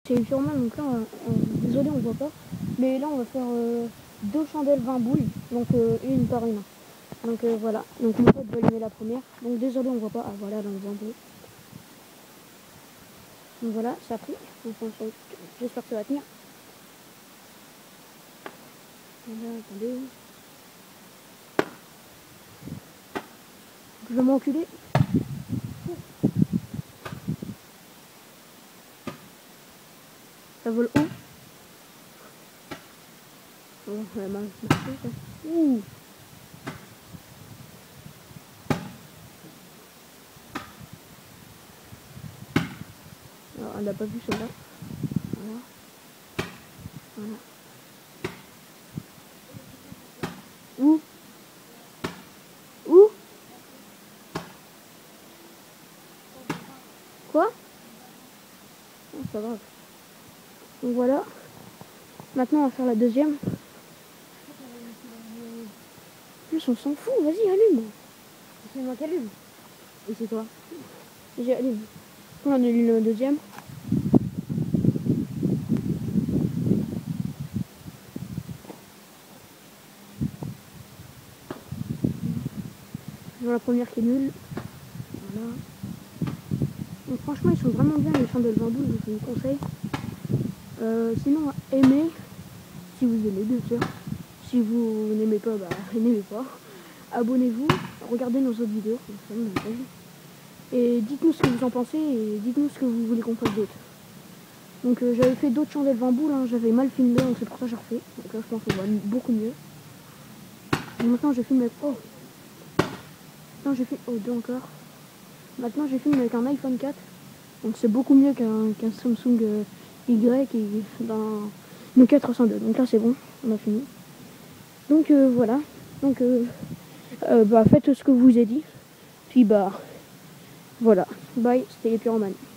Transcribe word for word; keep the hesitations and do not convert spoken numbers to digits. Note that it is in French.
C'est les pyromanes, donc là, on, on, désolé, on voit pas. Mais là, on va faire euh, deux chandelles vingt boules, donc euh, une par une. Donc euh, voilà, donc mon pote va allumer la première. Donc désolé, on voit pas. Ah voilà, là on voit un peu. Donc voilà, ça a pris. J'espère que ça va tenir. Voilà, attendez. Je vais m'enculer. Ça vole haut. Oh, la main marché, ça. Ouh. Alors, elle n'a pas vu celle-là. Voilà. Voilà. Où Où Quoi? Oh, c'est pas grave. Donc voilà. Maintenant, on va faire la deuxième. Plus, on s'en fout. Vas-y, allume. C'est moi qui allume. Et c'est toi? J'ai allume. On allume la deuxième. Je vois la première qui est nulle. Voilà. Donc franchement, ils sont vraiment bien les chandelles vingt boules, je vous conseille. Euh, sinon, aimez, si vous aimez bien sûr. Si vous n'aimez pas, bah n'aimez pas. Abonnez-vous, regardez nos autres vidéos, et dites-nous ce que vous en pensez et dites-nous ce que vous voulez qu'on fasse d'autre. Donc euh, j'avais fait d'autres chandelles vingt boules, hein, j'avais mal filmé, donc c'est pour ça que j'ai refait. Donc là je pense qu'on voit beaucoup mieux. Et maintenant j'ai filmé avec... Oh Maintenant j'ai fait... Oh, deux encore. Maintenant j'ai filmé avec un iPhone quatre. Donc c'est beaucoup mieux qu'un qu'un Samsung euh, Y et dans Nokia trois cent deux. Donc là c'est bon, on a fini. Donc euh, voilà. Donc euh, euh, bah faites ce que je vous ai dit. Puis bah voilà. Bye, c'était les pyromanes.